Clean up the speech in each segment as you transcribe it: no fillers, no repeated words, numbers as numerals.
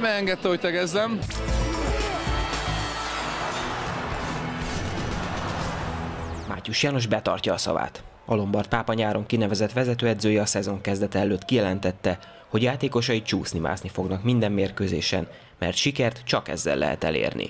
Engedte, hogy tegezzem. Mátyus János betartja a szavát. A Lombard Pápa nyáron kinevezett vezetőedzője a szezon kezdete előtt kijelentette, hogy játékosai csúszni-mászni fognak minden mérkőzésen, mert sikert csak ezzel lehet elérni.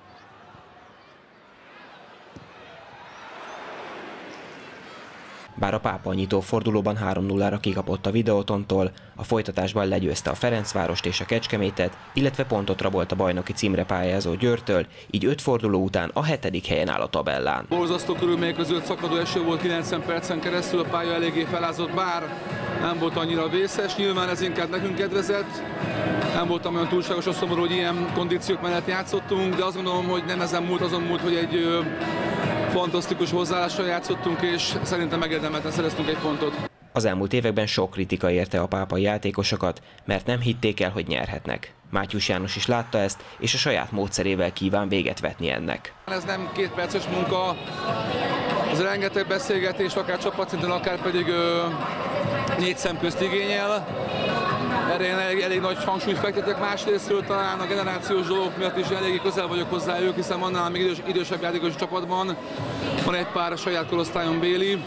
Bár a Pápa a nyitó fordulóban 3-0-ra kikapott a Videótontól, a folytatásban legyőzte a Ferencvárost és a Kecskemétet, illetve pontot rabolt a bajnoki címre pályázó Győrtől, így 5 forduló után a 7. helyen áll a tabellán. Borzasztó körülmények között szakadó eső volt 90 percen keresztül, a pálya eléggé felázott, bár nem volt annyira vészes, nyilván ez inkább nekünk kedvezett. Nem voltam olyan túlságosan szomorú, hogy ilyen kondíciók mellett játszottunk, de azt gondolom, hogy nem ezen múlt, azon múlt, hogy egy fantasztikus hozzáállással játszottunk, és szerintem megérdemelten szereztünk egy pontot. Az elmúlt években sok kritika érte a pápai játékosokat, mert nem hitték el, hogy nyerhetnek. Mátyus János is látta ezt, és a saját módszerével kíván véget vetni ennek. Ez nem 2 perces munka, ez rengeteg beszélgetés, akár csapatszinten, akár pedig 4 szem közt igényel. Erre elég nagy hangsúlyt fektetek, másrésztről talán a generációs dolgok miatt is eléggé közel vagyok hozzájuk, hiszen annál még idősebb játékos csapatban van egy pár a saját korosztályon béli.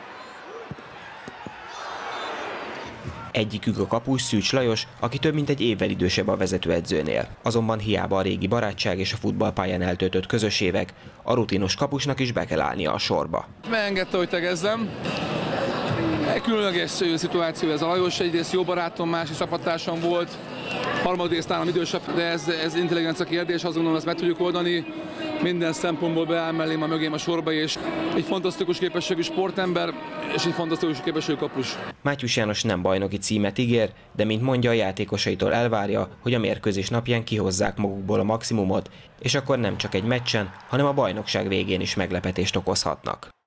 Egyikük a kapus Szűcs Lajos, aki több mint egy évvel idősebb a vezetőedzőnél. Azonban hiába a régi barátság és a futballpályán eltöltött közös évek, a rutinos kapusnak is be kell állnia a sorba. Megengedte, hogy tegezzem. Egy különleges szituáció ez a Lajos, egyrészt jó barátom, másik csapattársam volt, harmadrészt nálam idősebb, de ez intelligencia kérdés, azt gondolom, ezt meg tudjuk oldani. Minden szempontból beáll mellém, mögém a sorba, és egy fantasztikus képességű sportember, és egy fantasztikus képességű kapus. Mátyus János nem bajnoki címet ígér, de mint mondja, a játékosaitól elvárja, hogy a mérkőzés napján kihozzák magukból a maximumot, és akkor nem csak egy meccsen, hanem a bajnokság végén is meglepetést okozhatnak.